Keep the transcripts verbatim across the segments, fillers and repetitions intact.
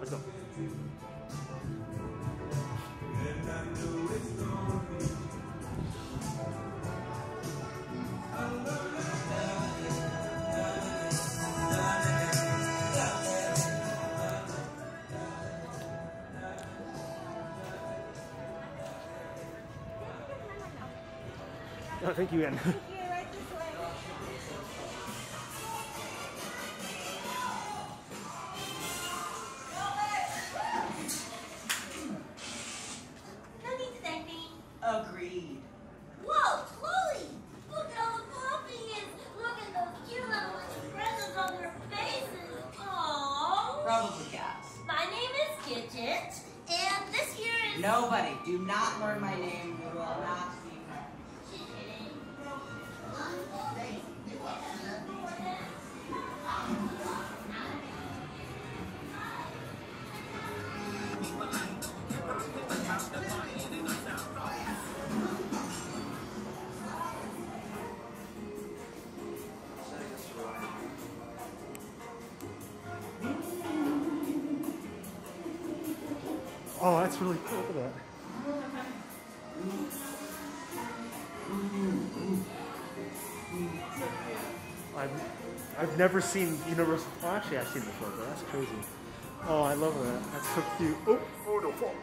Let's go. Oh, thank you, Ann. Thank you, right this way. No need to thank me. Agreed. Whoa, Chloe! Look at all the puppies! Look at those cute little expressions on their faces! Aww! Probably cats. My name is Gidget, and this here is... Nobody, do not learn my name. You will not be friends. Oh, that's really cool. Look at that. I've, I've never seen Universal. Well, actually, I've seen it before, but that's crazy. Oh, I love that. That's so cute. Oh, oh, no fall.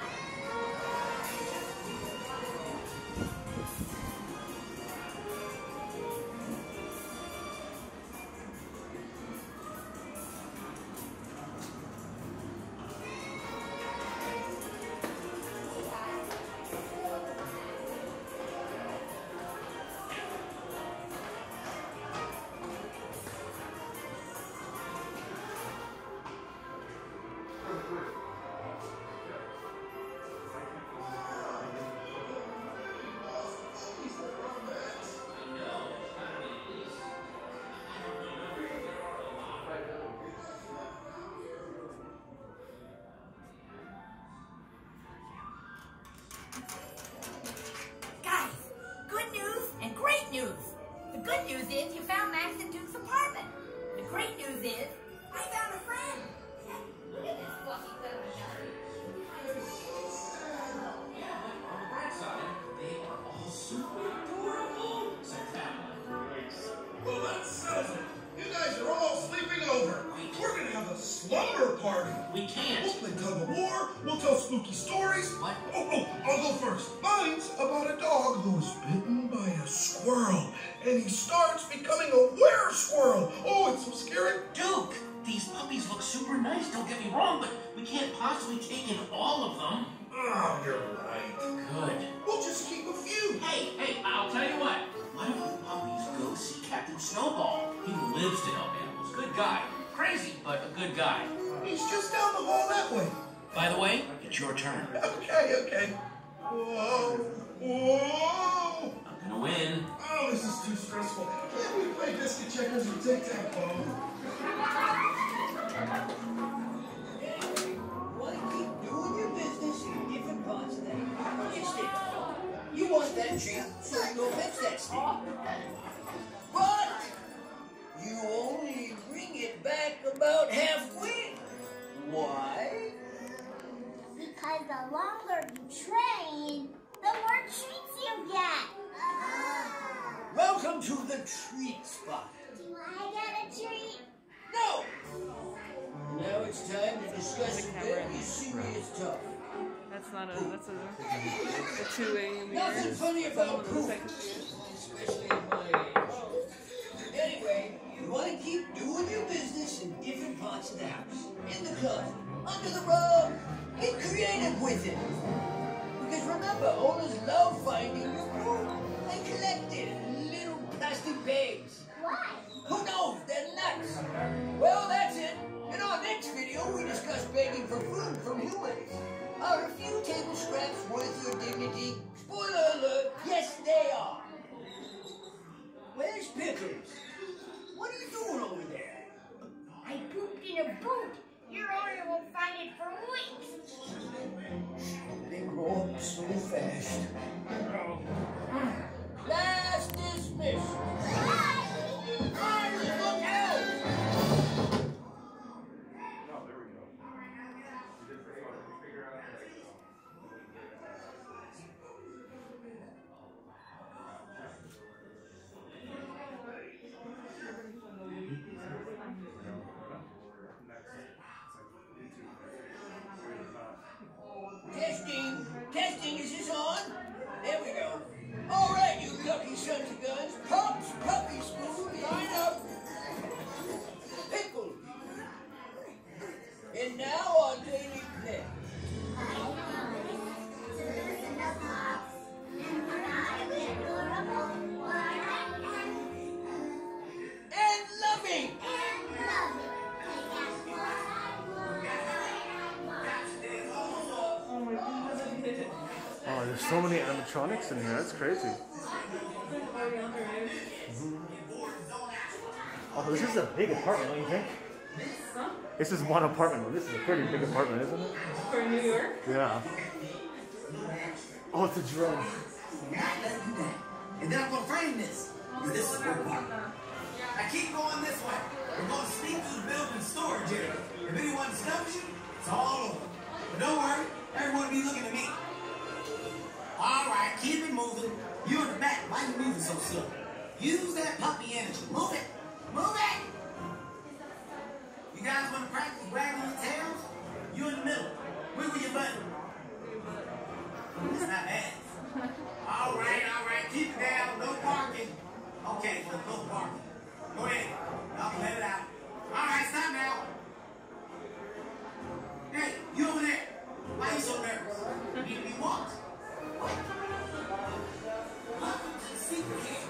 Guys, good news and great news. The good news is you found Max and Duke's apartment. The great news is I found a friend. Look at this fluffy little guy. On the bright side, they are all super adorable. Said family. Well, that settles it. You guys are all sleeping over. We're gonna have a slumber party. We can't. We'll play tug of war. We'll tell spooky stories. What? Oh, oh, I'll go first. Mine's about a dog who was bitten by a squirrel, and he starts becoming a were-squirrel. Oh, it's so scary. Duke, these puppies look super nice, don't get me wrong, but we can't possibly take in all of them. Oh, you're right. Good. We'll just keep a few. Hey, hey, I'll tell you what. Why don't the puppies go see Captain Snowball? He lives to help animals. Good guy. Crazy, but a good guy. He's just down the hall that way. By the way, it's your turn. Okay, okay. Whoa, whoa. I'm gonna win. Oh, this is too stressful. Can't we play biscuit checkers or tic-tac-toe? Want to keep doing your business in different parts of that house. You want that treat, so you go fetch that stick. But you only bring it back about halfway. Why? Because the longer you train, the more treats you get. Welcome to the treat spot. Do I get a treat? No! Now it's time to discuss a very serious topic. That's not a, that's a, a two A in the Nothing ears. funny about Someone in the poop, second year. especially at my age. Anyway, you want to keep doing your business in different parts of the house. In the closet, under the rug. Get creative with it. Because remember, owners love finding your poop. They collect it in little plastic bags. Why? Who knows? They're nuts. Well, that's it. In our next video, we discuss begging for food from humans. Are a few table scraps worth your dignity? Spoiler alert, yes they are. Where's Pickles? What are you doing over there? I pooped in a boot. Your owner won't find it for weeks. They grow up so fast. Class dismissed. Riley, look out! Oh, there we go. And now our daily play. And loving. Oh, there's so many animatronics in here. That's crazy. Mm-hmm. Oh, this is a big apartment, don't you think? Huh? This is one apartment. This is a pretty big apartment, isn't it? For New York? Yeah. Oh, it's a drone. Not letting you down. And then I'm gonna frame this. Because this is the part. Now keep going this way. We're gonna sneak through the building storage area. If anyone stumps you, it's all over. But don't worry, everyone will be looking at me. All right, keep it moving. You in the back, why you moving so slow? Use that puppy energy. Move it. Move it. You guys want to practice wagging your tails? You in the middle. Wiggle your butt. It's not bad. All right, all right. Keep it down. No parking. Okay, so no parking. Go ahead. I'll let it out. All right, stop now. Hey, you over there. Why are you so nervous? You need to be walked. Welcome to the secret camp.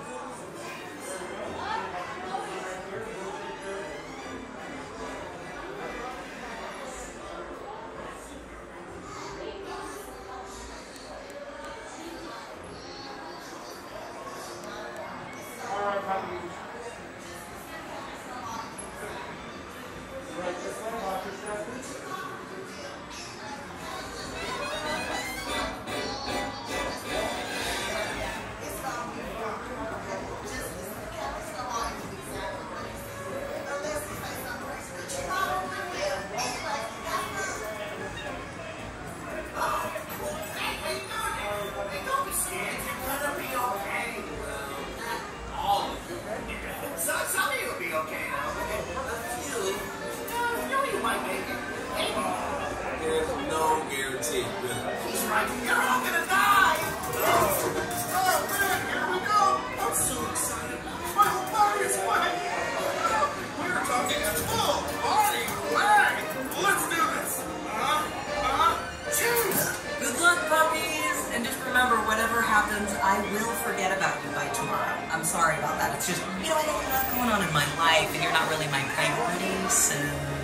I will forget about you by tomorrow. I'm sorry about that. It's just, you know, I got a lot going on in my life, and you're not really my priority, so...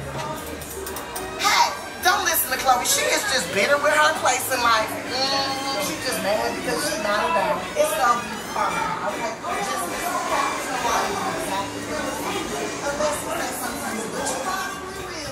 Hey, don't listen to Chloe. She is just bitter with her place in life. Mm, she's just mad because she's not around. It's gonna be fun. Okay? Just listen to somebody exactly. Unless you say something, but you probably will.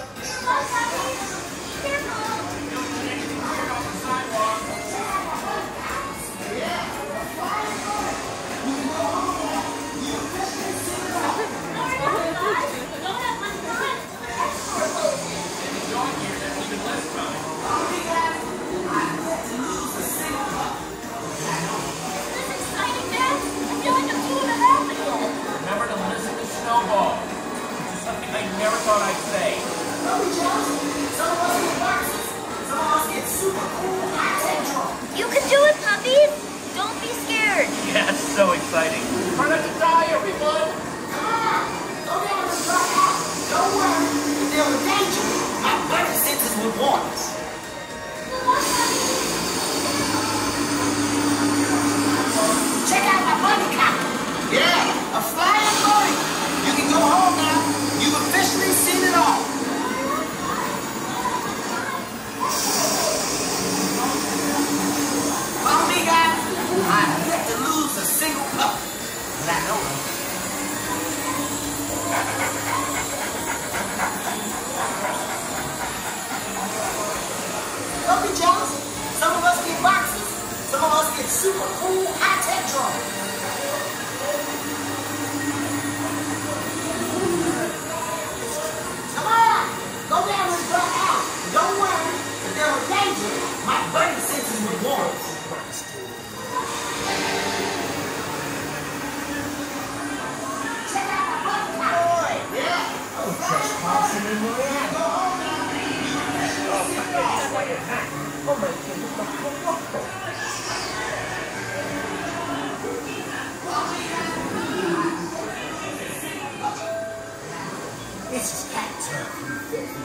Remember to listen to Snowball. This is something I never thought I'd say. Some of us get boxes. Some of us get super cool high-tech drones. You can do it, puppies! Don't be scared! Yeah, it's so exciting. Try not to die, everyone! Come on! Don't get us to drop out. Don't worry. If there was danger, my buddy senses would warn us. Check out my bunny copter. Yeah, a flying bunny. You can go home now. You've officially seen it all. Follow me, guys. I've yet to lose a single pup. And I know it.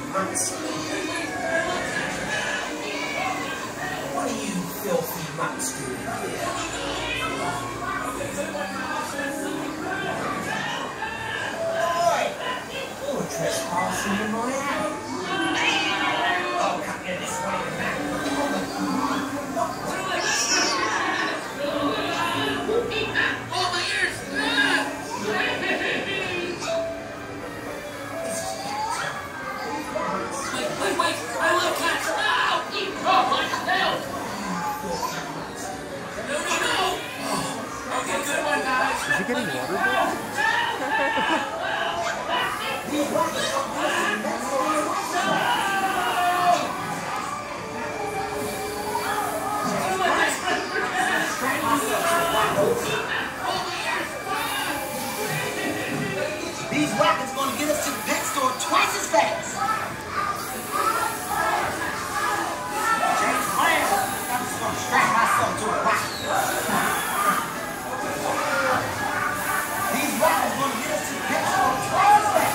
mutts. What are you filthy mutts doing here? Oi! You're trespassing in my house. Oh, come here this way, man. Oh, my ears! Wait, wait, wait! I love cats! Ow! Oh, what the hell? No, no, no! Okay, good one, guys. Is he getting waterboarded? These rockets gonna get us to the pet store twice as fast. Change plans. I'm just gonna strap myself to a rocket. These rockets gonna get us to the pet store twice as fast.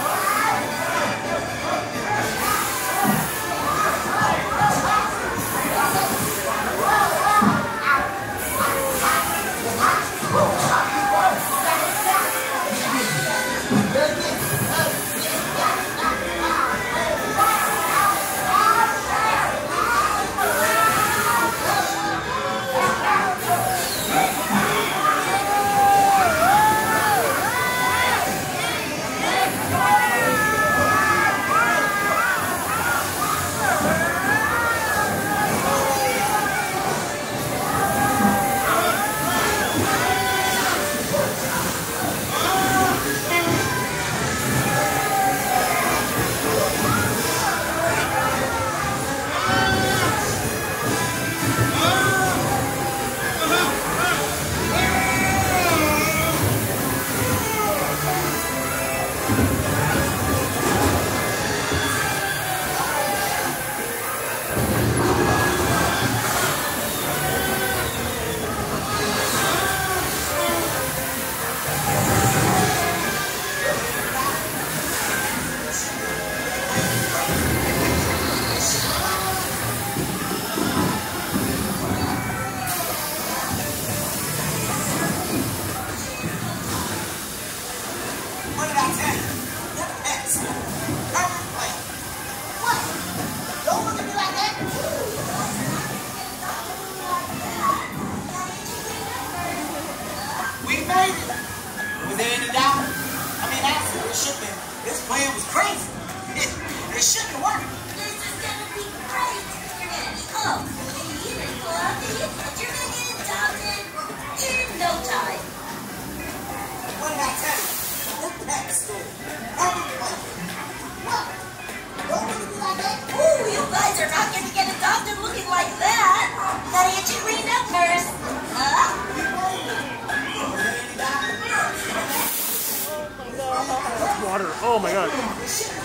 Water. Oh my god. This is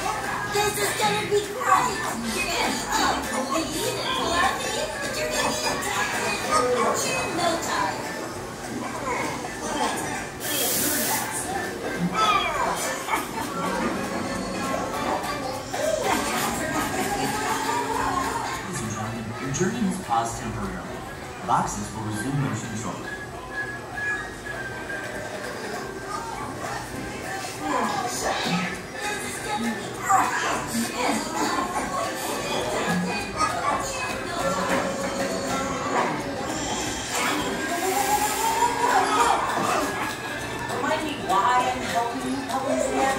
gonna be great. You're gonna up, lean, and fluffy, but you're gonna get adopted in no time. Your journey has paused temporarily. Boxes will resume motion shortly. Remind me why I'm helping you puppies again?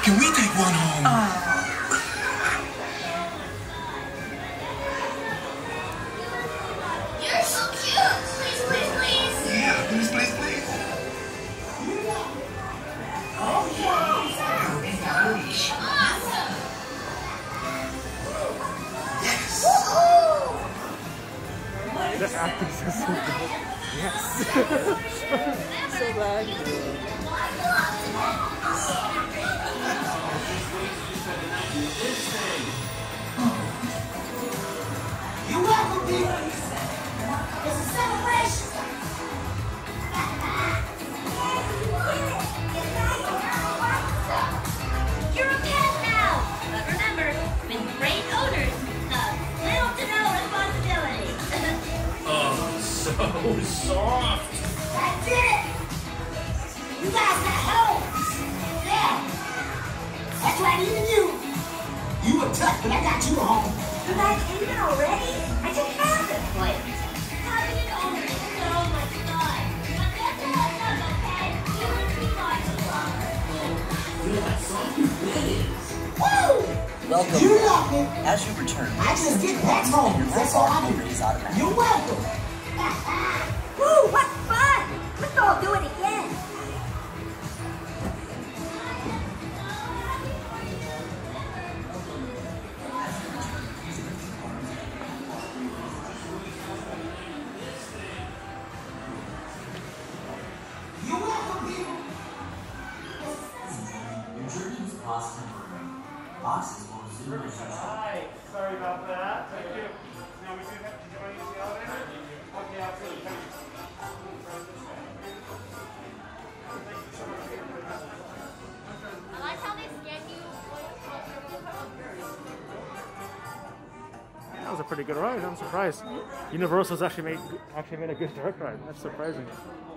Can we take one home? Uh, You're so cute. Please, please, please. Yeah, please, please, please. Awesome. Yes. The acting is so good. Yes. So bad. You're welcome, people. It's a celebration. You're a pet now. But remember, with great owners comes little to no responsibility. Oh, so soft. That's it. You guys got homes. Yeah. That's right, even you. You were tough, but I got you a home. You guys leaving already? I just found this place. Having an owner is so much fun. But that's all it's not okay. You wouldn't be much longer. Feel that soft your bed is. Woo! Welcome. You love me. As you return, I just get back home. That's all I do. is automatic. You're welcome. Woo, what fun! Let's all do it again. You're welcome, people. Your journey is paused temporarily. Boxes will resume mission shortly. Hi, sorry about that. Thank you. Now we do have to join the elevator? Okay, absolutely. I like how they scan you. That was a pretty good ride. I'm surprised. Universal's actually made actually made a good dark ride. That's surprising.